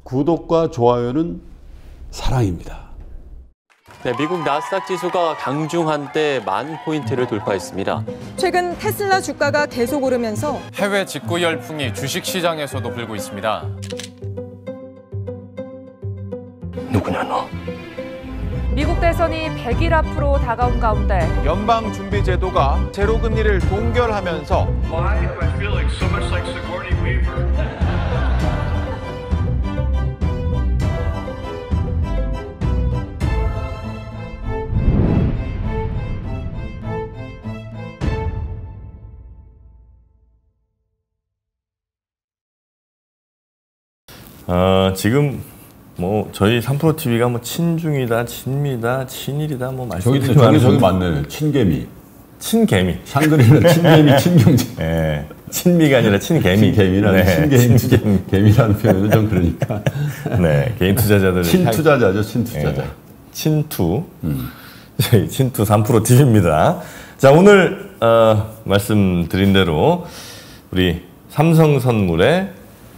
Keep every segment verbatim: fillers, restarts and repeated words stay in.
구독과 좋아요는 사랑입니다. 네, 미국 나스닥 지수가 강중한 때 만 포인트를 돌파했습니다. 최근 테슬라 주가가 계속 오르면서 해외 직구 열풍이 주식시장에서도 불고 있습니다. 누구냐 너? 미국 대선이 백 일 앞으로 다가온 가운데 연방준비제도가 제로금리를 동결하면서 Why do I feel like so much like Sigourney Weaver? 어, 지금 뭐 저희 삼프로티비가 뭐 친중이다, 친미다, 친일이다 뭐 저기 말씀드리는 저기 저기 맞네. 친개미. 친개미. 샹그리는 친개미, 친경제. 예. 네. 친미가 아니라 친개미. 친개미라는 네. 친개미, 개미라는 표현은 좀 그러니까. 네. 개인 투자자들. 친투자자죠, 친투자자. 네. 친투. 음. 저희 친투 삼프로티비입니다. 자, 오늘 어, 말씀드린 대로 우리 삼성선물의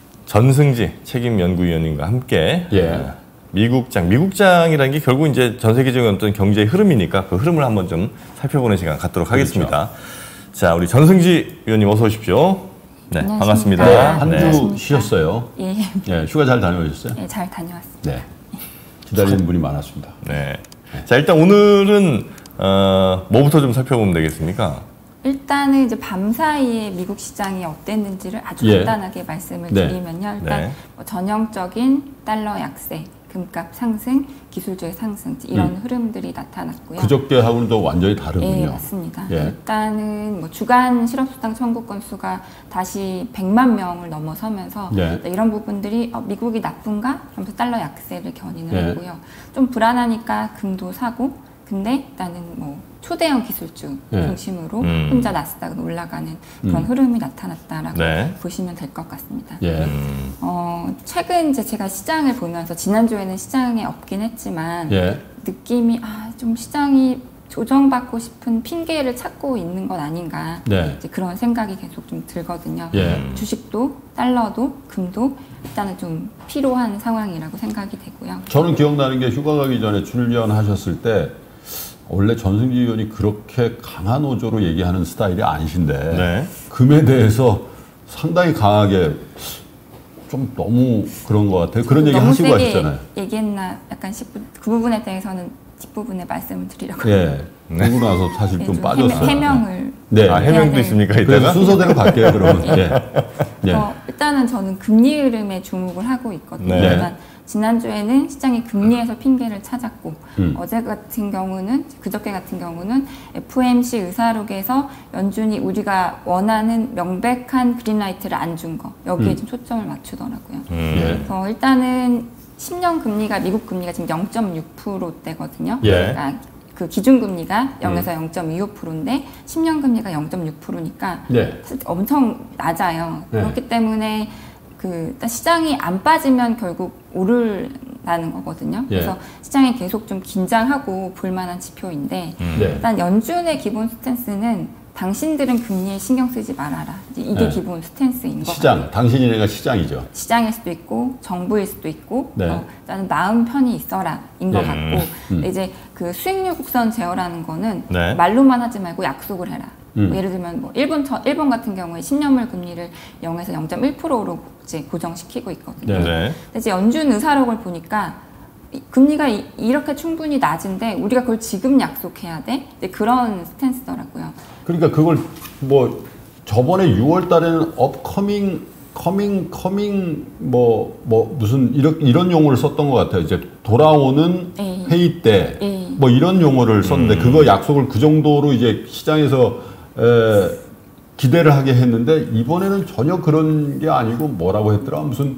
전승지 책임연구위원님과 함께 예. 어, 미국장, 미국장이라는 게 결국 이제 전 세계적인 어떤 경제의 흐름이니까 그 흐름을 한번 좀 살펴보는 시간 갖도록 하겠습니다. 그렇죠. 자, 우리 전승지 위원님 어서 오십시오. 네, 반갑습니다. 네, 한 주 네. 쉬었어요. 예. 예, 휴가 잘 다녀오셨어요? 예, 잘 다녀왔습니다. 네. 기다리는 분이 많았습니다. 네. 자, 일단 오늘은 어, 뭐부터 좀 살펴보면 되겠습니까? 일단은 이제 밤 사이에 미국 시장이 어땠는지를 아주 예. 간단하게 말씀을 네. 드리면요. 일단 네. 뭐 전형적인 달러 약세, 금값 상승, 기술주의 상승 이런 음. 흐름들이 나타났고요. 그저께하고는 또 완전히 다르군요. 네, 맞습니다. 예. 일단은 뭐 주간 실업수당 청구 건수가 다시 백만 명을 넘어서면서 네. 이런 부분들이 어, 미국이 나쁜가? 하면서 달러 약세를 견인을 네. 했고요. 좀 불안하니까 금도 사고, 근데 일단은 뭐 초대형 기술주 네. 중심으로 음. 혼자 나스닥은 올라가는 그런 음. 흐름이 나타났다라고 네. 보시면 될 것 같습니다. 예. 음, 어, 최근 이제 제가 시장을 보면서 지난주에는 시장에 없긴 했지만 예. 느낌이 아, 좀 시장이 조정받고 싶은 핑계를 찾고 있는 건 아닌가 네. 이제 그런 생각이 계속 좀 들거든요. 예. 주식도 달러도 금도 일단은 좀 필요한 상황이라고 생각이 되고요. 저는 기억나는 게 휴가 가기 전에 출연하셨을 때 원래 전승지 의원이 그렇게 강한 어조로 얘기하는 스타일이 아니신데 네. 금에 대해서 상당히 강하게 좀 너무 그런 것 같아요. 그런 얘기 너무 하시고 세게 하셨잖아요. 얘기했나 약간 싶은 그 부분에 대해서는 뒷부분에 말씀을 드리려고. 예. 그러고 나서 사실 네, 좀 좀 빠졌어요. 해명을. 네. 아, 해명도 있습니까, 그래서 이따가? 순서대로 갈게요, 그러면. 예. 예. 어, 일단은 저는 금리 흐름에 주목을 하고 있거든요. 네. 일단 지난주에는 시장이 금리에서 핑계를 찾았고 음. 어제 같은 경우는 그저께 같은 경우는 에프오엠씨 의사록에서 연준이 우리가 원하는 명백한 그린라이트를 안 준 거 여기에 음. 좀 초점을 맞추더라고요. 음. 예. 그래서 일단은 십 년 금리가 미국 금리가 지금 영 점 육 퍼센트대거든요. 예. 그러니까 그 기준금리가 영에서 음. 영 점 이오 퍼센트인데 십 년 금리가 영 점 육 퍼센트니까 네. 엄청 낮아요. 네. 그렇기 때문에 그 시장이 안 빠지면 결국 오르라는 거거든요. 예. 그래서 시장이 계속 좀 긴장하고 볼만한 지표인데 음. 네. 일단 연준의 기본 스탠스는 당신들은 금리에 신경 쓰지 말아라. 이제 이게 네. 기본 스탠스인 것 시장, 같아요. 당신이네가 시장이죠. 시장일 수도 있고 정부일 수도 있고 네. 어, 나는 마음 편히 있어라인 것 네. 같고 음. 이제 그 수익률 곡선 제어라는 거는 네. 말로만 하지 말고 약속을 해라. 음. 뭐 예를 들면 뭐 일본 저, 일본 같은 경우에 십 년물 금리를 영에서 영 점 일 퍼센트로 이제 고정시키고 있거든요. 네. 네. 근데 이제 연준 의사록을 보니까 이- 금리가 이, 이렇게 충분히 낮은데 우리가 그걸 지금 약속해야 돼? 이제 그런 스탠스더라고요. 그러니까 그걸 뭐 저번에 유월 달에는 업커밍 커밍 커밍 뭐 뭐 무슨 이런 이런 용어를 썼던 것 같아요. 이제 돌아오는 에이. 회의 때 뭐 에이. 이런 용어를 썼는데 음. 그거 약속을 그 정도로 이제 시장에서 에, 기대를 하게 했는데 이번에는 전혀 그런 게 아니고 뭐라고 했더라 무슨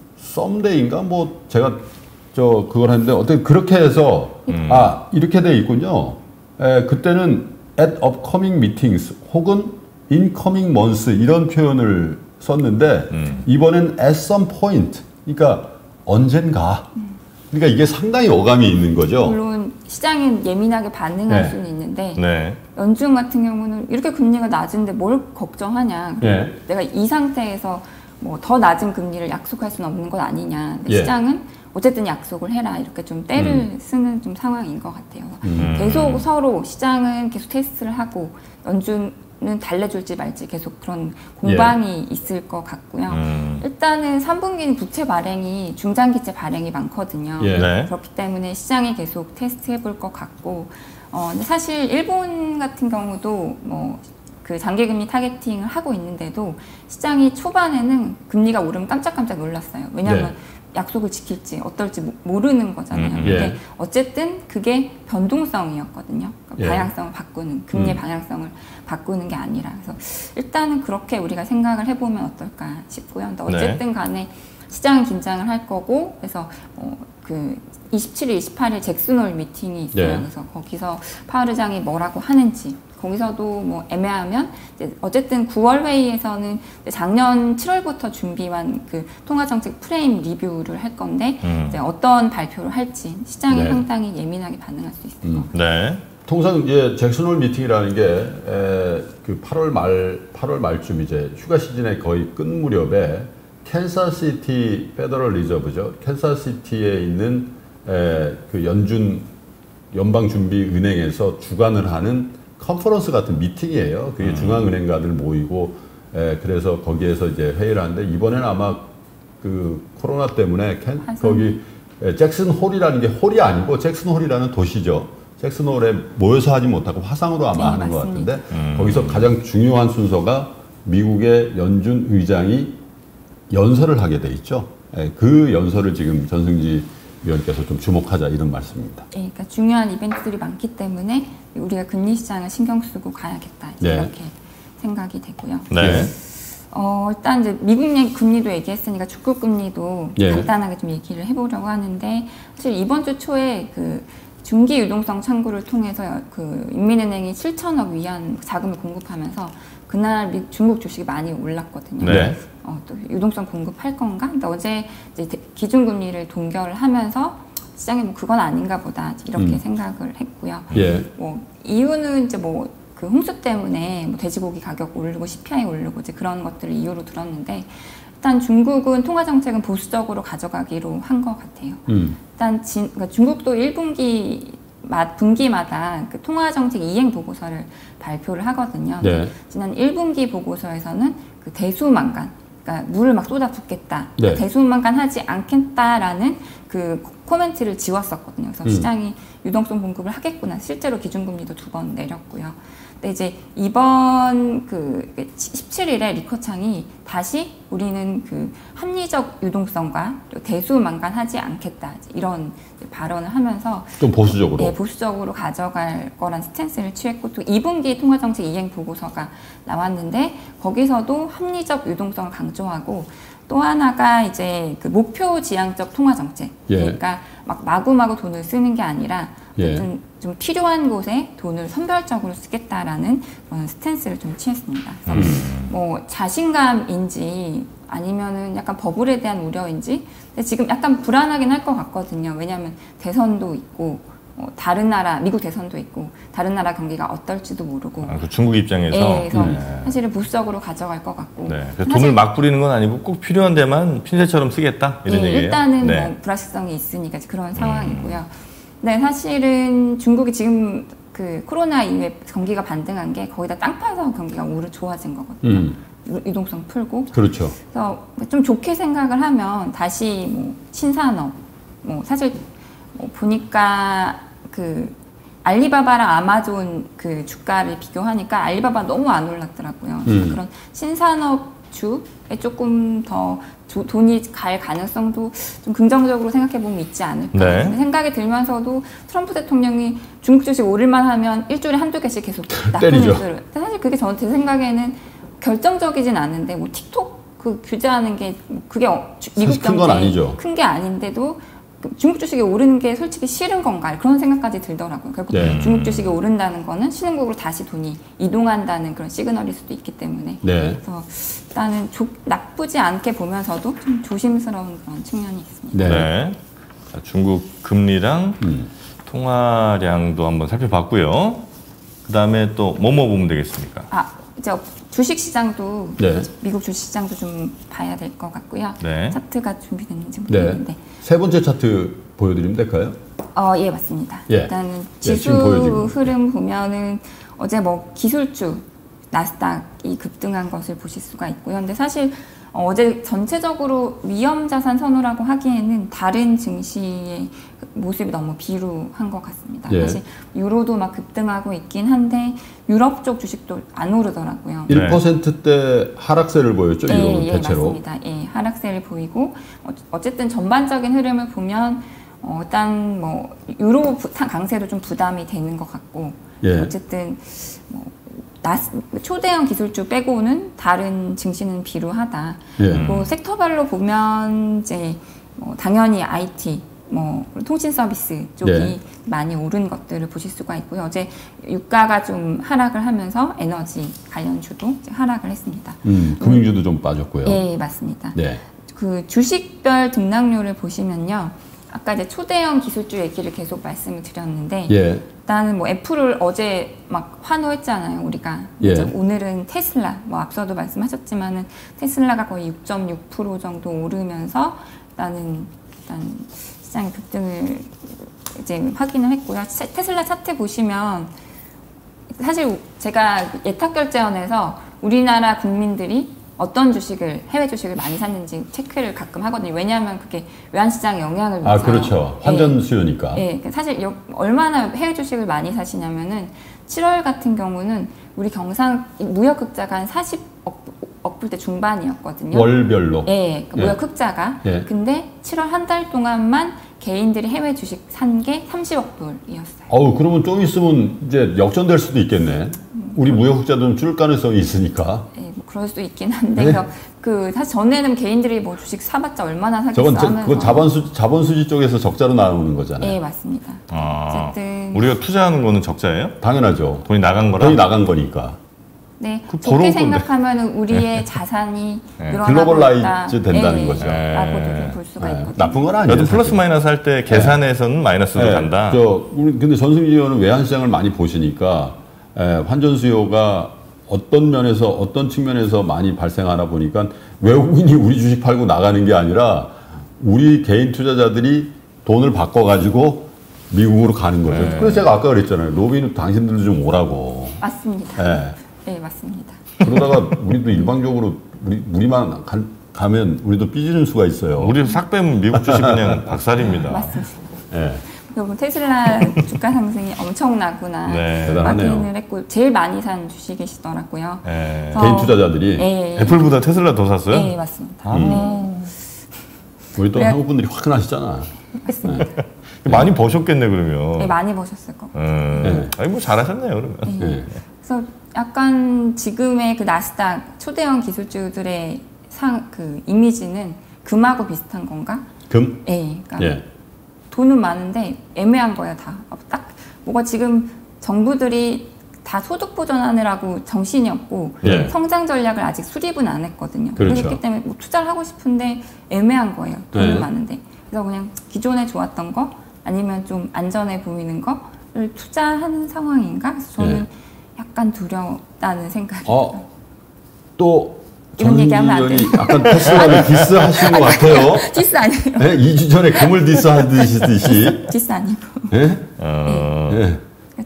썸데이인가 뭐 제가 저 그걸 했는데 어떻게 그렇게 해서 음. 아 이렇게 돼 있군요. 에, 그때는 at upcoming meetings 혹은 incoming months 이런 표현을 썼는데 음. 이번엔 at some point 그러니까 언젠가 그러니까 이게 상당히 어감이 있는 거죠. 물론 시장은 예민하게 반응할 네. 수는 있는데 네. 연준 같은 경우는 이렇게 금리가 낮은데 뭘 걱정하냐. 그리고 네. 내가 이 상태에서 뭐 더 낮은 금리를 약속할 수는 없는 것 아니냐. 근데 예. 시장은 어쨌든 약속을 해라 이렇게 좀 때를 음. 쓰는 좀 상황인 것 같아요. 음. 계속 서로 시장은 계속 테스트를 하고 연준은 달래줄지 말지 계속 그런 공방이 예. 있을 것 같고요. 음. 일단은 삼 분기는 부채 발행이 중장기채 발행이 많거든요. 예. 네. 그렇기 때문에 시장이 계속 테스트해볼 것 같고 어, 근데 사실 일본 같은 경우도 뭐 그 장기금리 타겟팅을 하고 있는데도 시장이 초반에는 금리가 오르면 깜짝깜짝 놀랐어요. 왜냐하면 네. 약속을 지킬지 어떨지 모- 모르는 거잖아요. 음, 예. 근데 어쨌든 그게 변동성이었거든요. 그러니까 예. 방향성을 바꾸는, 금리의 음. 방향성을 바꾸는 게 아니라. 그래서 일단은 그렇게 우리가 생각을 해보면 어떨까 싶고요. 근데 어쨌든 간에 시장은 긴장을 할 거고, 그래서 어, 그 이십칠 일, 이십팔 일 잭슨홀 미팅이 있어요. 네. 그래서 거기서 파월 의장이 뭐라고 하는지, 거기서도 뭐 애매하면 이제 어쨌든 구월 회의에서는 작년 칠월부터 준비한 그 통화정책 프레임 리뷰를 할 건데 음. 이제 어떤 발표를 할지 시장이 네. 상당히 예민하게 반응할 수 있을 것 같아요. 네. 통상 이제 잭슨홀 미팅이라는 게 그 팔월 말 팔월 말쯤 이제 휴가 시즌에 거의 끝 무렵에 캔사스시티 페더럴 리저브죠. 캔사스시티에 있는 에, 그 연준 연방준비은행에서 주관을 하는 컨퍼런스 같은 미팅이에요. 그게 음. 중앙은행가들 모이고 에, 그래서 거기에서 이제 회의를 하는데 이번에는 아마 그 코로나 때문에 캔, 화성. 거기 에, 잭슨홀이라는 게 홀이 아니고 잭슨홀이라는 도시죠. 잭슨홀에 모여서 하지 못하고 화상으로 아마 네, 하는 것 맞습니다. 같은데 음. 거기서 가장 중요한 순서가 미국의 연준 의장이 연설을 하게 돼 있죠. 예, 그 연설을 지금 전승지 위원께서 좀 주목하자 이런 말씀입니다. 네, 그러니까 중요한 이벤트들이 많기 때문에 우리가 금리 시장을 신경 쓰고 가야겠다 이제 네. 이렇게 생각이 되고요. 네. 어, 일단 이제 미국 내 금리도 얘기했으니까 주급 금리도 예. 간단하게 좀 얘기를 해보려고 하는데 사실 이번 주 초에 그 중기 유동성 창구를 통해서 그 인민은행이 칠천억 위안 자금을 공급하면서 그날 미, 중국 주식이 많이 올랐거든요. 네. 어, 또 유동성 공급할 건가? 근데 어제 이제 대- 기준금리를 동결하면서 시장이 뭐 그건 아닌가 보다 이렇게 음. 생각을 했고요. 예. 뭐 이유는 이제 뭐 그 홍수 때문에 뭐 돼지고기 가격 오르고 씨피아이 오르고 이제 그런 것들을 이유로 들었는데 일단 중국은 통화 정책은 보수적으로 가져가기로 한 것 같아요. 음. 일단 진, 그러니까 중국도 일 분기 마, 분기마다 그 통화 정책 이행 보고서를 발표를 하거든요. 네. 지난 일 분기 보고서에서는 그 대수만간, 그러니까 물을 막 쏟아붓겠다, 네. 대수만간 하지 않겠다라는 그 코멘트를 지웠었거든요. 그래서 음. 시장이 유동성 공급을 하겠구나. 실제로 기준금리도 두 번 내렸고요. 근데 이제 이번 그 십칠 일에 리커창이 다시 우리는 그 합리적 유동성과 대수만간하지 않겠다 이런 발언을 하면서 좀 보수적으로. 네, 보수적으로 가져갈 거란 스탠스를 취했고 또 이 분기 통화정책 이행 보고서가 나왔는데 거기서도 합리적 유동성을 강조하고 또 하나가 이제 그 목표 지향적 통화 정책. 예. 그러니까 막 마구마구 돈을 쓰는 게 아니라 예. 좀, 좀 필요한 곳에 돈을 선별적으로 쓰겠다라는 그런 스탠스를 좀 취했습니다. 그래서 음. 뭐 자신감인지 아니면은 약간 버블에 대한 우려인지 근데 지금 약간 불안하긴 할 것 같거든요. 왜냐하면 대선도 있고 어, 다른 나라 미국 대선도 있고 다른 나라 경기가 어떨지도 모르고 아, 그 중국 입장에서. 네, 그래서 네. 사실은 보수적으로 가져갈 것 같고 네. 그래서 사실- 돈을 막 뿌리는 건 아니고 꼭 필요한 데만 핀셋처럼 쓰겠다 이런 네, 얘기예요. 일단은 네. 뭐 불확실성이 있으니까 그런 상황이고요. 네, 사실은 중국이 지금 그 코로나 이후에 경기가 반등한 게 거기다 땅 파서 경기가 오히려 좋아진 거거든요. 음. 유- 유동성 풀고. 그렇죠. 그래서 좀 좋게 생각을 하면 다시 뭐 신산업, 뭐 사실 뭐 보니까 그 알리바바랑 아마존 그 주가를 비교하니까 알리바바 너무 안 올랐더라고요. 그래서 음. 그런 신산업주에 조금 더 조- 돈이 갈 가능성도 좀 긍정적으로 생각해 보면 있지 않을까. 네. 근데 생각이 들면서도 트럼프 대통령이 중국 주식 오를만 하면 일주일에 한두 개씩 계속 나쁜 때리죠. 뉴스를. 근데 사실 그게 저 제 생각에는 결정적이진 않은데 뭐 틱톡 그 규제하는 게 그게 어, 주- 미국 사실 큰건 경제에 아니죠. 큰 게 아닌데도 그 중국 주식이 오르는 게 솔직히 싫은 건가 그런 생각까지 들더라고요. 결국 네. 중국 주식이 오른다는 거는 신흥국으로 다시 돈이 이동한다는 그런 시그널일 수도 있기 때문에 네. 그래서 일단은 조, 나쁘지 않게 보면서도 좀 조심스러운 그런 측면이 있습니다. 네. 네. 자, 중국 금리랑 음. 통화량도 한번 살펴봤고요. 그 다음에 또 뭐뭐 보면 되겠습니까? 아 이제 주식 시장도 네. 미국 주식 시장도 좀 봐야 될 것 같고요. 네. 차트가 준비됐는지 네. 모르겠는데. 세 번째 차트 보여드리면 될까요? 어, 예, 맞습니다. 예. 일단은 예, 지수 지금 보여지고. 흐름 보면은 어제 뭐 기술주 나스닥이 급등한 것을 보실 수가 있고요. 근데 사실 어제 전체적으로 위험 자산 선호라고 하기에는 다른 증시의 모습이 너무 비루한 것 같습니다. 예. 사실 유로도 막 급등하고 있긴 한데 유럽 쪽 주식도 안 오르더라고요. 일 퍼센트대 하락세를 보였죠, 예, 유로는 예, 대체로. 맞습니다. 예, 하락세를 보이고 어, 어쨌든 전반적인 흐름을 보면 어, 일단 뭐 유로 부, 강세도 좀 부담이 되는 것 같고 예. 어쨌든 뭐 나스, 초대형 기술주 빼고는 다른 증시는 비루하다. 예. 그리고 섹터별로 보면 이제 뭐 당연히 아이티, 뭐 통신 서비스 쪽이 예. 많이 오른 것들을 보실 수가 있고요. 어제 유가가 좀 하락을 하면서 에너지 관련주도 이제 하락을 했습니다. 음, 금융주도 좀 빠졌고요. 예, 맞습니다. 네. 그 주식별 등락률을 보시면요. 아까 이제 초대형 기술주 얘기를 계속 말씀을 드렸는데 예. 일단은 뭐 애플을 어제 막 환호했잖아요, 우리가. 예. 이제 오늘은 테슬라, 뭐 앞서도 말씀하셨지만은 테슬라가 거의 육 점 육 퍼센트 정도 오르면서 일단은 일단 시장의 급등을 이제 확인을 했고요. 테슬라 차트 보시면 사실 제가 예탁결제원에서 우리나라 국민들이 어떤 주식을, 해외 주식을 많이 샀는지 체크를 가끔 하거든요. 왜냐하면 그게 외환시장에 영향을 미쳐요. 아, 그렇죠. 환전 수요니까. 예, 예. 사실 여, 얼마나 해외 주식을 많이 사시냐면은 칠월 같은 경우는 우리 경상 무역 흑자가 한 사십억 불대 중반이었거든요. 월별로. 예, 그러니까 예. 무역 흑자가. 예. 근데 칠월 한 달 동안만 개인들이 해외 주식 산 게 삼십억 불이었어요. 어우, 그러면 좀 있으면 이제 역전될 수도 있겠네. 우리 무역 흑자도 좀 줄 가능성이 있으니까. 예, 뭐 그럴 수도 있긴 한데 네? 그, 그 사실 전에는 개인들이 뭐 주식 사봤자 얼마나 사겠어 저건 저, 하면서. 그건 자본수 자본수지 쪽에서 적자로 나오는 거잖아요. 예, 맞습니다. 아, 어쨌든 우리가 투자하는 거는 적자예요? 당연하죠. 돈이 나간 거라? 돈이 나간 거니까. 네, 그 좋게 부러운 생각하면 우리의 자산이 네. 늘어나고 글로벌라이즈 있다. 된다는 예, 거죠. 라고도 볼 수가 네, 있거든요. 나쁜 건 아니에요. 여튼 플러스 사실. 마이너스 할 때 계산에서는 마이너스로 네, 간다. 저 우리 근데 전승기 의원은 외환시장을 많이 보시니까 에, 환전 수요가 어떤 면에서 어떤 측면에서 많이 발생하나 보니까 외국인이 우리 주식 팔고 나가는 게 아니라 우리 개인 투자자들이 돈을 바꿔가지고 미국으로 가는 거죠. 네. 그래서 제가 아까 그랬잖아요. 로빈 당신들도 좀 오라고. 맞습니다. 네. 네, 맞습니다. 그러다가 우리도 일방적으로 우리 우리만 가, 가면 우리도 삐지는 수가 있어요. 우리 싹 빼면 미국 주식 그냥 박살입니다. 맞습니다. 네. 그리고 테슬라 주가 상승이 엄청나구나 네. 대단하네요. 확인을 했고 제일 많이 산 주식이시더라고요. 네. 그래서- 개인 투자자들이 예, 예. 애플보다 테슬라 더 샀어요? 예, 맞습니다. 아. 네, 우리 또 그래- 한국 분들이 화끈하시잖아. 했습니다. 많이 버셨겠네 그러면. 네, 많이 보셨을 거고. 음. 네. 아니 뭐 잘하셨네요 그러면. 네. 그래서 약간 지금의 그 나스닥 초대형 기술주들의 상, 그 이미지는 금하고 비슷한 건가? 금? 예, 그러니까 예. 돈은 많은데 애매한 거예요, 다. 딱 뭐가 지금 정부들이 다 소득 보전하느라고 정신이 없고 예. 성장 전략을 아직 수립은 안 했거든요. 그렇죠. 그렇기 때문에 뭐 투자를 하고 싶은데 애매한 거예요. 돈은 네. 많은데. 그래서 그냥 기존에 좋았던 거 아니면 좀 안전해 보이는 거를 투자하는 상황인가? 그래서 저는 예. 약간 두렵다는 생각이 어. 들어요. 또 이런 전승기 얘기하면 안 의원이 돼요. 약간 테슬라를 디스하신 것 같아요. 디스 아니에요. 네? 이 주 전에 금을 디스하듯이. 디스 아니고. 네? 어, 네.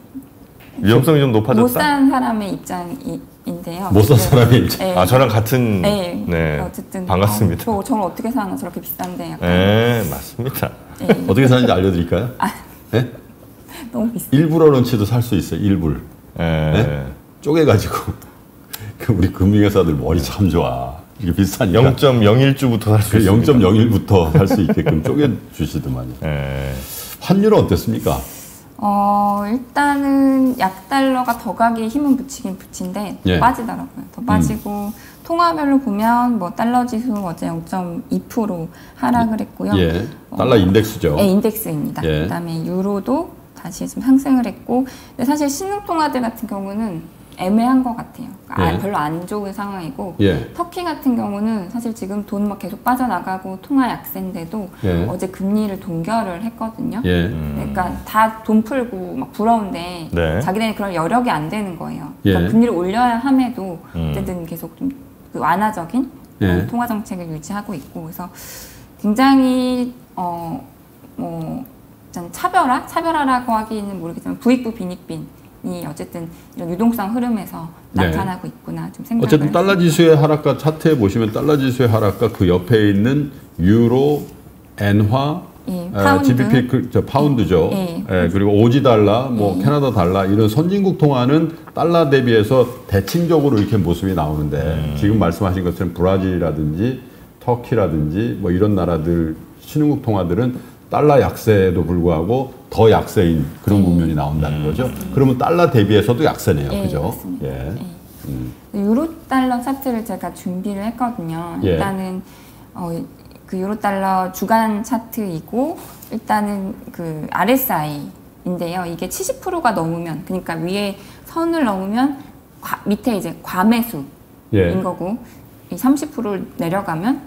위험성이 좀 높아졌다. 못 산 사람의 입장인데요. 못 산 사람의 입장. 네. 아 저랑 같은. 네. 네. 어쨌든 반갑습니다. 아, 저 저걸 어떻게 사나 저렇게 비싼데 약간 네 맞습니다. 네. 어떻게 사는지 알려드릴까요? 네? 너무 비싸. 일불어런치도 살 수 있어요. 일불. 네. 네? 쪼개가지고. 그 우리 금융회사들 머리 참 좋아. 이게 비싸니까. 영 점 영일 주부터 살 수 그 있습니다. 영 점 영일부터 살 수 있게끔 쪼개주시더만요. 네. 환율은 어땠습니까? 어 일단은 약달러가 더 가기에 힘은 붙이긴 붙인데 더 예. 빠지더라고요. 더 빠지고 통화별로 보면 뭐 달러 지수 어제 영 점 이 퍼센트 하락을 했고요. 예. 달러 인덱스죠. 네, 인덱스입니다. 예. 그다음에 유로도 다시 좀 상승을 했고, 근데 사실 신흥통화들 같은 경우는 애매한 것 같아요. 그러니까 예. 아, 별로 안 좋은 상황이고 예. 터키 같은 경우는 사실 지금 돈 막 계속 빠져나가고 통화 약세인데도 예. 어제 금리를 동결을 했거든요. 예. 그러니까 다 돈 풀고 막 부러운데 네. 자기네는 그런 여력이 안 되는 거예요. 그러니까 예. 금리를 올려야 함에도 음. 어쨌든 계속 좀 그 완화적인 예. 통화 정책을 유지하고 있고 그래서 굉장히 어 뭐 차별화 차별화라고 하기는 모르겠지만 부익부 빈익빈이 어쨌든 이런 유동성 흐름에서 네. 나타나고 있구나 좀 생각을 어쨌든 달러 했습니다. 지수의 하락과 차트에 보시면 달러 지수의 하락과 그 옆에 있는 유로, 엔화, 예, 에, 파운드. 지비피 그, 저 파운드죠. 예. 예, 그리고 오지 달러, 뭐 예. 캐나다 달러 이런 선진국 통화는 달러 대비해서 대칭적으로 이렇게 모습이 나오는데 음. 지금 말씀하신 것처럼 브라질이라든지 터키라든지 뭐 이런 나라들 신흥국 통화들은 달러 약세에도 불구하고 더 약세인 그런 국면이 나온다는 거죠. 그러면 달러 대비해서도 약세네요, 예, 그죠? 맞습니다. 예. 예. 음. 유로 달러 차트를 제가 준비를 했거든요. 예. 일단은 어, 그 유로 달러 주간 차트이고 일단은 그 알에스아이인데요. 이게 칠십 퍼센트가 넘으면 그러니까 위에 선을 넘으면 과, 밑에 이제 과매수인 예. 거고 이 삼십 퍼센트를 내려가면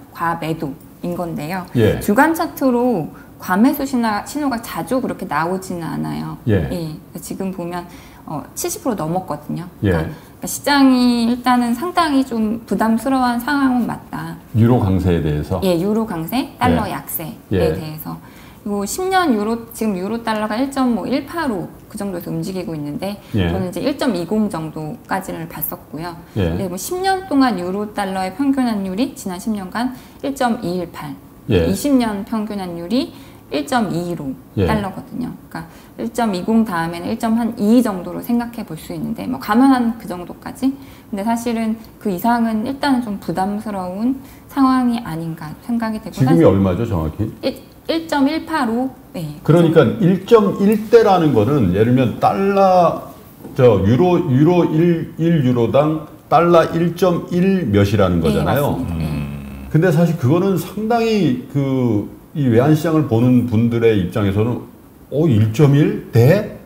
과매도인 건데요. 예. 주간 차트로 과매수 신화, 신호가 자주 그렇게 나오지는 않아요. 예. 지금 보면 어, 칠십 퍼센트 넘었거든요. 예. 그러니까, 그러니까 시장이 일단은 상당히 좀 부담스러운 상황은 맞다. 유로 강세에 대해서. 예, 유로 강세, 달러 예. 약세에 예. 대해서. 그리고 십 년 유로, 지금 유로 달러가 일 점 일팔오 그 정도에서 움직이고 있는데, 예. 저는 이제 일 점 이십 정도까지를 봤었고요. 예. 근데 뭐 십 년 동안 유로 달러의 평균 환율이 지난 십 년간 일 점 이일팔, 예. 이십 년 평균 환율이 일 점 이일오 예. 달러거든요. 그러니까 일 점 이십 다음에는 일 점 이 정도로 생각해 볼 수 있는데, 뭐 감안한 그 정도까지. 근데 사실은 그 이상은 일단은 좀 부담스러운 상황이 아닌가 생각이 되고. 지금이 얼마죠, 정확히? 일 점 일팔오. 네. 그러니까 일 점 일 대라는 거는 예를 들면 달러 저 유로 유로 일, 일 유로당 달러 일 점 일 몇이라는 거잖아요. 네, 맞습니다. 네. 음. 근데 사실 그거는 상당히 그 이 외환 시장을 보는 분들의 입장에서는 어 일 점 일 대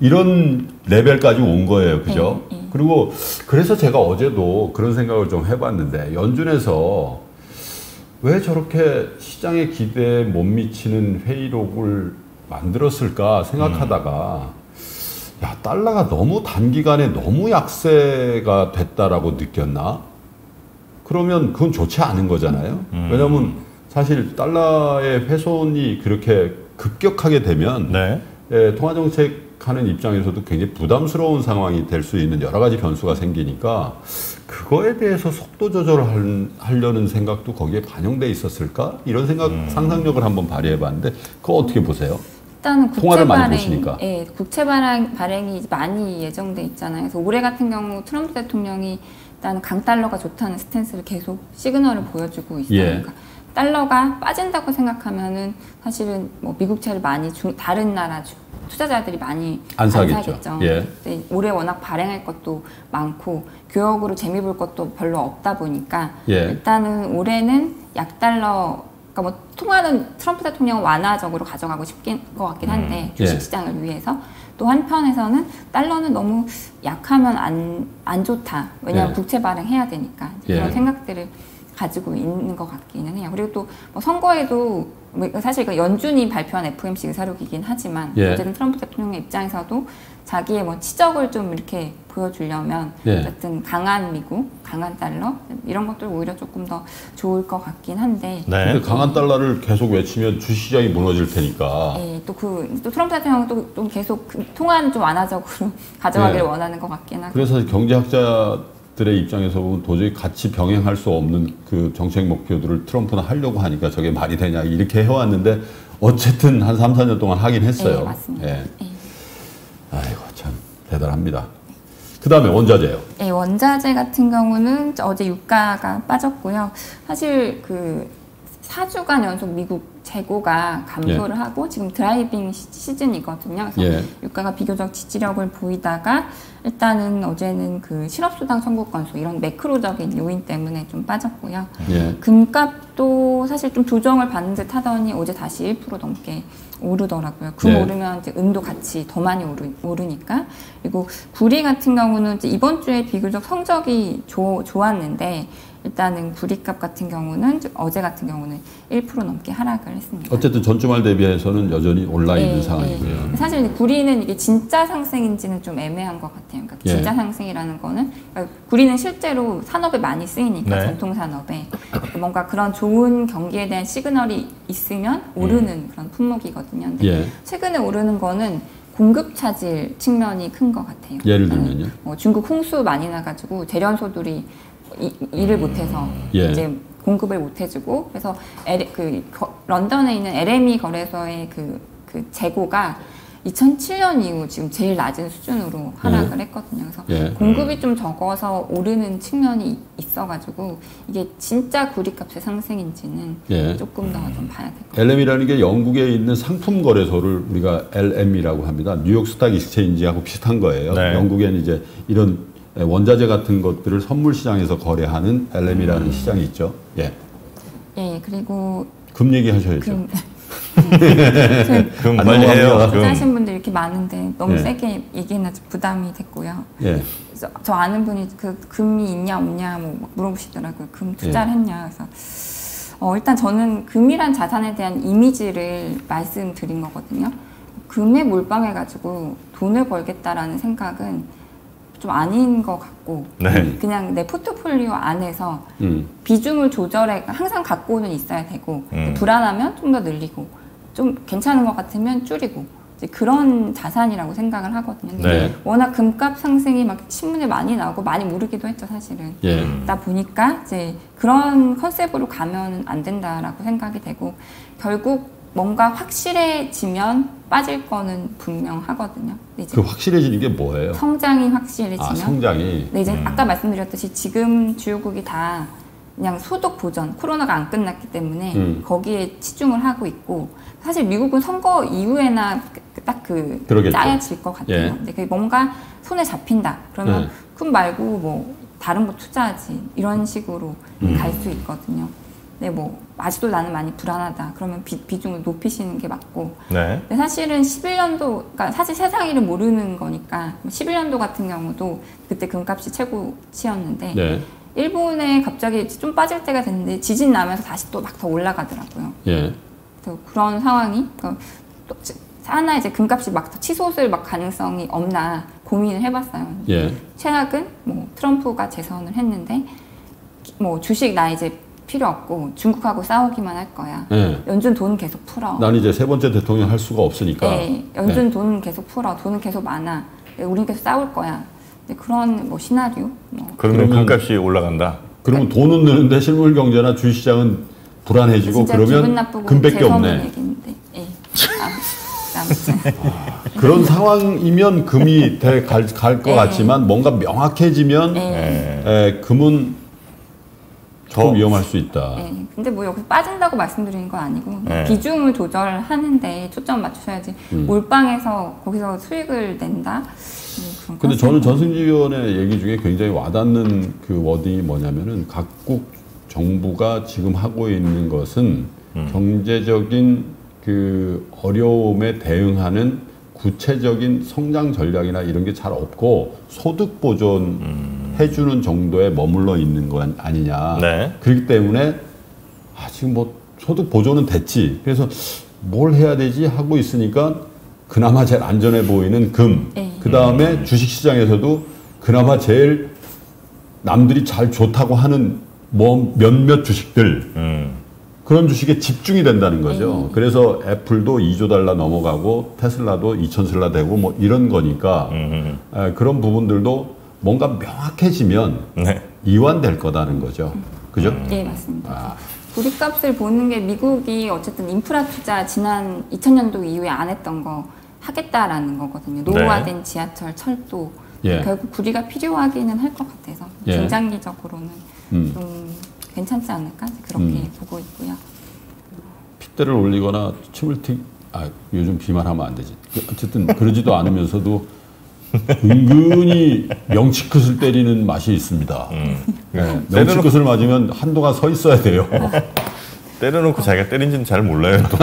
이런 레벨까지 온 거예요. 그죠? 네, 네. 그리고 그래서 제가 어제도 그런 생각을 좀 해봤는데 연준에서 왜 저렇게 시장의 기대에 못 미치는 회의록을 만들었을까 생각하다가 야 달러가 너무 단기간에 너무 약세가 됐다라고 느꼈나? 그러면 그건 좋지 않은 거잖아요. 음. 왜냐하면 사실 달러의 훼손이 그렇게 급격하게 되면 네. 예, 통화정책 하는 입장에서도 굉장히 부담스러운 상황이 될 수 있는 여러 가지 변수가 생기니까 그거에 대해서 속도 조절을 하려는 생각도 거기에 반영돼 있었을까? 이런 생각, 음. 상상력을 한번 발휘해 봤는데 그거 어떻게 보세요? 일단은 국채 통화를 많이 발행, 보시니까. 예, 국채 발행, 발행이 많이 예정돼 있잖아요. 그래서 올해 같은 경우 트럼프 대통령이 일단 강달러가 좋다는 스탠스를 계속 시그널을 보여주고 있어요. 예. 그러니까 달러가 빠진다고 생각하면은 사실은 뭐 미국채를 많이 주, 다른 나라 주, 투자자들이 많이 안 안 사겠죠. 사겠죠. 예. 근데 올해 워낙 발행할 것도 많고 교역으로 재미 볼 것도 별로 없다 보니까 예. 일단은 올해는 약달러 그러니까 뭐 통화는 트럼프 대통령은 완화적으로 가져가고 싶긴 것 같긴 한데 예. 주식시장을 위해서 또 한편에서는 달러는 너무 약하면 안, 안 좋다. 왜냐하면 예. 국채 발행해야 되니까 그런 예. 생각들을 가지고 있는 것 같기는 해요. 그리고 또 뭐 선거에도 뭐 사실 그 연준이 발표한 에프오엠씨 의사록이긴 하지만 예. 어쨌든 트럼프 대통령의 입장에서도 자기의 뭐 치적을 좀 이렇게 보여주려면 예. 어쨌든 강한 미국, 강한 달러 이런 것들 오히려 조금 더 좋을 것 같긴 한데. 네. 근데 강한 달러를 계속 외치면 주시장이 무너질 테니까. 예, 또 그 또 트럼프 대통령은 또, 또 계속 그 통화는 좀 완화적으로 가져가기를 예. 원하는 것 같긴 하고. 그래서 경제학자들의 입장에서 보면 도저히 같이 병행할 수 없는 그 정책 목표들을 트럼프는 하려고 하니까 저게 말이 되냐 이렇게 해왔는데 어쨌든 한 삼, 사 년 동안 하긴 했어요. 예, 맞습니다. 예. 예. 아이고 참 대단합니다. 그 다음에 원자재요. 예, 원자재 같은 경우는 어제 유가가 빠졌고요. 사실 그 사 주간 연속 미국 재고가 감소를 예. 하고 지금 드라이빙 시, 시즌이거든요. 그래서 예. 유가가 비교적 지지력을 보이다가 일단은 어제는 그 실업수당 청구 건수 이런 매크로적인 요인 때문에 좀 빠졌고요. 예. 금값도 사실 좀 조정을 받는 듯 하더니 어제 다시 일 퍼센트 넘게 오르더라고요. 금 네. 오르면 이제 은도 같이 더 많이 오르, 오르니까. 그리고 구리 같은 경우는 이제 이번 주에 비교적 성적이 조, 좋았는데 일단은 구리값 같은 경우는 어제 같은 경우는 일 퍼센트 넘게 하락을 했습니다. 어쨌든 전주말 대비해서는 여전히 올라 있는 네, 상황이고요. 네. 사실 구리는 이게 진짜 상승인지는 좀 애매한 것 같아요. 그러니까 예. 진짜 상승이라는 거는 그러니까 구리는 실제로 산업에 많이 쓰이니까 네. 전통 산업에 뭔가 그런 좋은 경기에 대한 시그널이 있으면 오르는 음. 그런 품목이거든요. 근데 예. 최근에 오르는 거는 공급 차질 측면이 큰 것 같아요. 예를 그러니까 들면요? 뭐 중국 홍수 많이 나가지고 대련소들이 이, 일을 못해서 예. 이제 공급을 못해주고 그래서 엘, 그 거, 런던에 있는 엘엠이 거래소의 그, 그 재고가 이천칠 년 이후 지금 제일 낮은 수준으로 하락을 예. 했거든요. 그래서 예. 공급이 좀 적어서 오르는 측면이 있어가지고 이게 진짜 구리값의 상승인지는 예. 조금 더 좀 봐야 될 것 같아요. 엘엠이라는 게 영국에 있는 상품 거래소를 우리가 엘엠이라고 합니다. 뉴욕 스탁 익스체인지하고 비슷한 거예요. 네. 영국에는 이제 이런 원자재 같은 것들을 선물 시장에서 거래하는 엘엠이라는 음. 시장이 있죠. 예. 예, 그리고 금 얘기하셔야죠. 금, 금 안 빨리 해요. 넘어갑니다. 금. 하신 분들 이렇게 많은데 너무 예. 세게 얘기해서 부담이 됐고요. 예. 그래서 저 아는 분이 그 금이 있냐 없냐 뭐 막 물어보시더라고요. 금 투자를 예. 했냐. 그래서 어, 일단 저는 금이란 자산에 대한 이미지를 말씀드린 거거든요. 금에 몰빵해가지고 돈을 벌겠다라는 생각은 좀 아닌 것 같고 네. 그냥 내 포트폴리오 안에서 음. 비중을 조절해 항상 갖고는 있어야 되고 음. 불안하면 좀 더 늘리고 좀 괜찮은 것 같으면 줄이고 이제 그런 자산이라고 생각을 하거든요. 근데 네. 워낙 금값 상승이 막 신문에 많이 나오고 많이 오르기도 했죠, 사실은. 예. 그러다 보니까 이제 그런 컨셉으로 가면 안 된다라고 생각이 되고 결국 뭔가 확실해지면 빠질 거는 분명하거든요. 근데 이제 그 확실해지는 게 뭐예요? 성장이 확실해지면 아, 성장이. 네, 이제 음. 아까 말씀드렸듯이 지금 주요국이 다 그냥 소득 보전, 코로나가 안 끝났기 때문에 음. 거기에 치중을 하고 있고 사실 미국은 선거 이후에나 딱 그 그러겠죠. 짜여질 것 같아요. 예. 근데 그게 뭔가 손에 잡힌다. 그러면 네. 금 말고 뭐 다른 거 투자하지 이런 식으로 음. 갈 수 있거든요. 근데 뭐 아직도 나는 많이 불안하다. 그러면 비, 비중을 높이시는 게 맞고 네. 근데 사실은 십일 년도, 그러니까 사실 세상 일을 모르는 거니까 십일 년도 같은 경우도 그때 금값이 최고치였는데 네. 일본에 갑자기 좀 빠질 때가 됐는데 지진 나면서 다시 또 막 더 올라가더라고요. 예. 그래서 그런 상황이 그러니까 또 하나 이제 금값이 막 더 치솟을 막 가능성이 없나 고민을 해봤어요. 예. 최악은 뭐 트럼프가 재선을 했는데 뭐 주식 나 이제 필요 없고 중국하고 싸우기만 할 거야. 예. 연준 돈 계속 풀어. 난 이제 세 번째 대통령 할 수가 없으니까. 네, 연준 돈 계속 풀어. 돈은 계속 많아. 우린 계속 싸울 거야. 근데 그런 뭐 시나리오. 뭐. 그러면 그러면- 금값이 올라간다. 그러면 돈은 느는데 실물 경제나 주식시장은 불안해지고 진짜 기분 그러면 나쁘고 금밖에 재선을 없네. 얘기인데. 예. 아, 아무튼. 그런 상황이면 금이 갈 것 네. 같지만 뭔가 명확해지면 예. 네. 에, 금은 더 어. 위험할 수 있다. 예. 근데 뭐 여기서 빠진다고 말씀드리는 건 아니고 네. 비중을 조절하는데 초점 맞추셔야지 음. 몰빵해서 거기서 수익을 낸다. 뭐 그런 근데 저는 컨셉은- 전승지 의원의 얘기 중에 굉장히 와닿는 그 워딩이 뭐냐면은 각국 정부가 지금 하고 있는 것은 음. 경제적인 그 어려움에 대응하는 구체적인 성장 전략이나 이런 게 잘 없고 소득 보존 음. 해주는 정도에 머물러 있는 거 아니냐. 네. 그렇기 때문에 아, 지금 뭐 소득 보존은 됐지. 그래서 뭘 해야 되지 하고 있으니까 그나마 제일 안전해 보이는 금. 네. 그 다음에 주식시장에서도 그나마 제일 남들이 잘 좋다고 하는 뭐 몇몇 주식들. 음. 그런 주식에 집중이 된다는 거죠. 네. 그래서 애플도 이조 달러 넘어가고 테슬라도 이천 슬라 되고 뭐 이런 거니까 음. 에, 그런 부분들도 뭔가 명확해지면 네. 이완될 거다는 거죠. 그죠? 예, 맞습니다. 아. 구리값을 보는 게 미국이 어쨌든 인프라 투자 지난 이천 년도 이후에 안 했던 거 하겠다라는 거거든요. 노후화된 지하철, 철도. 예. 결국 구리가 필요하기는 할 것 같아서 예. 중장기적으로는 음. 좀 괜찮지 않을까 그렇게 음. 보고 있고요. 콧대를 올리거나 침을 튀, 아, 요즘 비만하면 안 되지. 어쨌든 그러지도 않으면서도 은근히 명치끝을 때리는 맛이 있습니다. 음. 네, 명치끝을 맞으면 한동안 서 있어야 돼요. 때려놓고 자기가 때린지는 잘 몰라요, 또.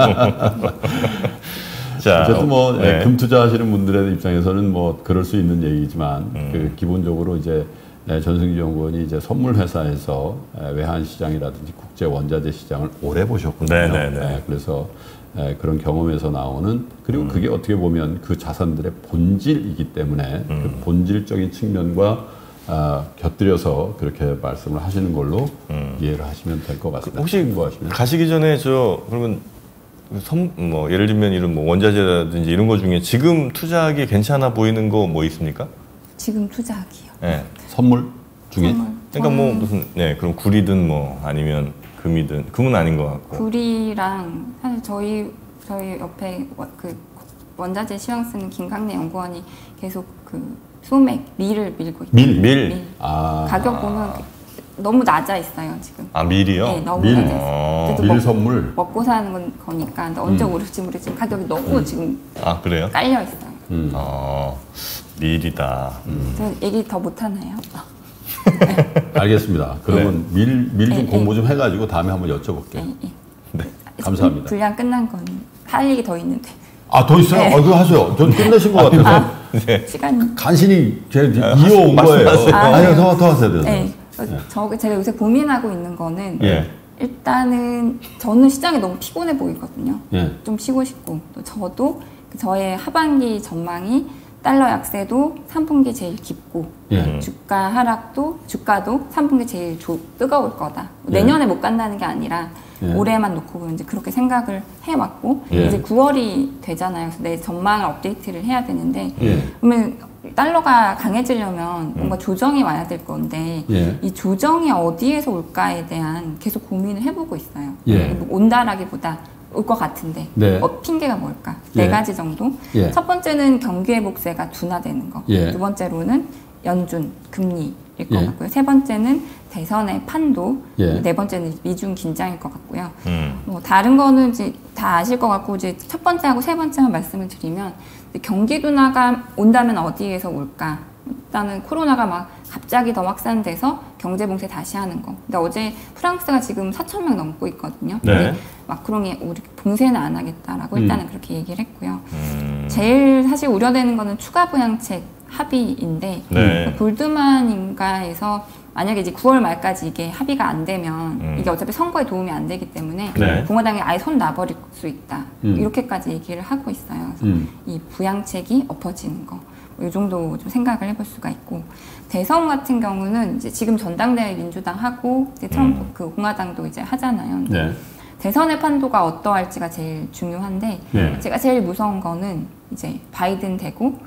자, 어쨌든 뭐 네. 금 투자하시는 분들의 입장에서는 뭐 그럴 수 있는 얘기지만 음. 그 기본적으로 이제 전승기 연구원이 이제 선물 회사에서 외환 시장이라든지 국제 원자재 시장을 오래 보셨거든요. 네네네. 네, 그래서 그런 경험에서 나오는 그리고 음. 그게 어떻게 보면 그 자산들의 본질이기 때문에 음. 그 본질적인 측면과 아, 곁들여서 그렇게 말씀을 하시는 걸로 음. 이해를 하시면 될 것 같습니다. 혹시 참고하시면. 가시기 전에 저 그러면 선, 뭐 예를 들면 이런 뭐 원자재라든지 이런 거 중에 지금 투자하기 괜찮아 보이는 거 뭐 있습니까? 지금 투자하기요. 네. 선물 중에? 선물. 그러니까 뭐 무슨 네 그럼 구리든 뭐 아니면 금이든 금은 아닌 것 같고. 구리랑 사실 저희 저희 옆에 그 원자재 시황 쓰는 김강래 연구원이 계속 그 소맥 밀을 밀고 있어요. 밀, 밀. 밀. 아. 가격 보면 너무 낮아 있어요 지금. 아 밀이요? 네, 너무 밀. 낮아 있어요. 밀 먹, 선물. 먹고 사는 건 거니까 근데 언제 음. 오를지 모르지만 가격이 너무 음. 지금 아 그래요? 깔려 있어요. 음. 어 밀이다. 음. 저 얘기 더 못 하나요? 알겠습니다. 그러면 네. 밀, 밀 좀 네, 공부 네. 좀 해가지고 다음에 한번 여쭤볼게요. 네, 네. 네. 감사합니다. 분량 끝난 건 할 얘기 더 있는데 아, 더 있어요? 네. 아, 그거 하세요. 전 끝내신 것 같아서. 네. 시간이 간신히 제가 아, 이어온 거예요. 말씀하세요. 아, 아니요, 네. 더, 더 하셔야 돼요. 네. 저, 제가 요새 고민하고 있는 거는 예. 일단은 저는 시장이 너무 피곤해 보이거든요. 예. 좀 쉬고 싶고 또 저도 저의 하반기 전망이 달러 약세도 삼 분기 제일 깊고 예. 주가 하락도 주가도 삼 분기 제일 조, 뜨거울 거다. 예. 내년에 못 간다는 게 아니라 예. 올해만 놓고 이제 그렇게 생각을 해왔고 예. 이제 구월이 되잖아요. 그래서 내 전망을 업데이트를 해야 되는데 예. 그러면 달러가 강해지려면 뭔가 조정이 와야 될 건데 예. 이 조정이 어디에서 올까에 대한 계속 고민을 해보고 있어요. 예. 뭐 온다라기보다 올 것 같은데 네. 어, 핑계가 뭘까? 예. 네 가지 정도. 예. 첫 번째는 경기회복세가 둔화되는 거. 예. 두 번째로는 연준 금리일 것 예. 같고요. 세 번째는 대선의 판도. 예. 네 번째는 미중 긴장일 것 같고요. 음. 뭐 다른 거는 이제 다 아실 것 같고 이제 첫 번째하고 세 번째만 말씀을 드리면 경기 둔화가 온다면 어디에서 올까? 일단은 코로나가 막 갑자기 더 확산돼서 경제 봉쇄 다시 하는 거. 근데 어제 프랑스가 지금 사천 명 넘고 있거든요. 네. 근데 마크롱이 우리 봉쇄는 안 하겠다라고 음. 일단은 그렇게 얘기를 했고요. 음. 제일 사실 우려되는 거는 추가 부양책 합의인데 네. 골드만 인가에서 만약에 이제 구월 말까지 이게 합의가 안 되면 음. 이게 어차피 선거에 도움이 안 되기 때문에 네. 공화당이 아예 손 놔버릴 수 있다. 음. 이렇게까지 얘기를 하고 있어요. 그래서 음. 이 부양책이 엎어지는 거. 이 정도 좀 생각을 해볼 수가 있고 대선 같은 경우는 이제 지금 전당대회 민주당하고 이제 트럼프 음. 그 공화당도 이제 하잖아요. 네. 대선의 판도가 어떠할지가 제일 중요한데 네. 제가 제일 무서운 거는 이제 바이든 되고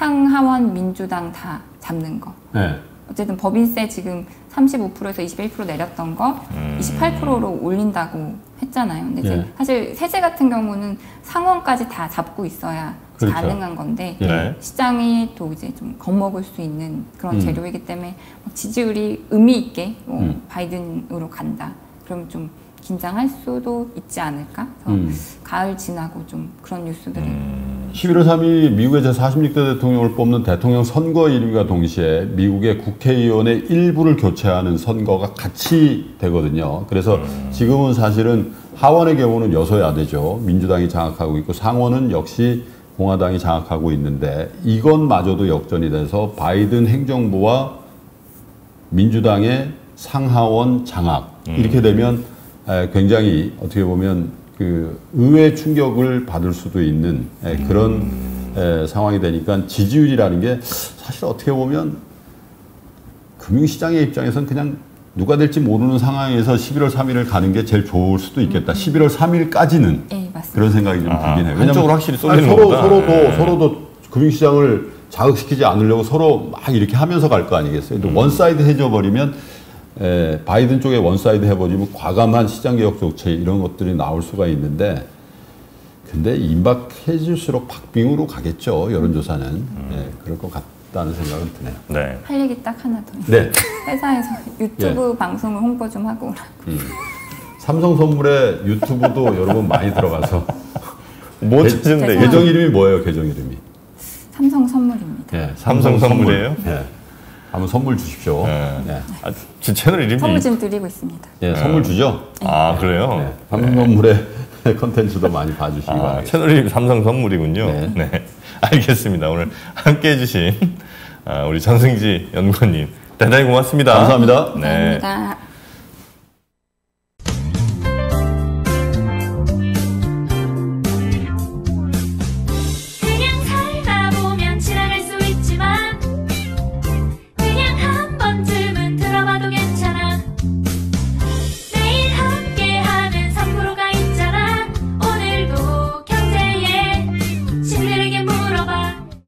상하원 민주당 다 잡는 거. 네. 어쨌든 법인세 지금 삼십오 퍼센트에서 이십일 퍼센트 내렸던 거 음. 이십팔 퍼센트로 올린다고 했잖아요. 근데 이제 예. 사실 세제 같은 경우는 상원까지 다 잡고 있어야 그렇죠. 가능한 건데 네. 시장이 또 이제 좀 겁먹을 수 있는 그런 음. 재료이기 때문에 지지율이 의미 있게 뭐 음. 바이든으로 간다. 그럼 좀 긴장할 수도 있지 않을까? 그래서 음. 가을 지나고 좀 그런 뉴스들이 십일월 삼일 미국의 제사십육 대 대통령을 뽑는 대통령 선거일과 동시에 미국의 국회의원의 일부를 교체하는 선거가 같이 되거든요. 그래서 지금은 사실은 하원의 경우는 여소야대죠. 민주당이 장악하고 있고 상원은 역시 공화당이 장악하고 있는데 이것마저도 역전이 돼서 바이든 행정부와 민주당의 상하원 장악 이렇게 되면 굉장히 어떻게 보면 그 의외 충격을 받을 수도 있는 그런 상황이 되니까 지지율이라는 게 사실 어떻게 보면 금융시장의 입장에서는 그냥 누가 될지 모르는 상황에서 십일월 삼일을 가는 게 제일 좋을 수도 있겠다. 십일월 삼일까지는 네, 맞습니다. 그런 생각이 좀 아, 들긴 해요. 한쪽으로 확실히 쏠리는 아니, 서로, 거구나. 서로도, 네. 서로도 금융시장을 자극시키지 않으려고 서로 막 이렇게 하면서 갈 거 아니겠어요. 근데 원사이드 해줘버리면 에, 바이든 쪽에 원사이드 해버리면 과감한 시장개혁 정책 이런 것들이 나올 수가 있는데 근데 임박해질수록 박빙으로 가겠죠. 여론조사는. 음. 예, 그럴 것 같다는 생각은 드네요. 네. 할 얘기 딱 하나 더. 네. 회사에서 유튜브 방송을 홍보 좀 하고 오라고. 음. 삼성선물의 유튜브도 여러분 많이 들어가서 뭐 계- 찾은데 계정 이름이 뭐예요? 계정 이름이? 삼성 선물입니다. 네, 삼성 선물이에요? 네. 한번 선물 주십시오. 네. 네. 아, 제 채널 이름이 선물 지금 드리고 있습니다. 네, 선물 주죠? 아 그래요? 네. 삼성선물의 컨텐츠도 많이 봐주시기 아, 바랍니다. 채널 이름이 삼성 선물이군요. 네. 네. 알겠습니다. 오늘 함께 해주신 아, 우리 전승지 연구원님 대단히 고맙습니다. 감사합니다. 네. 감사합니다.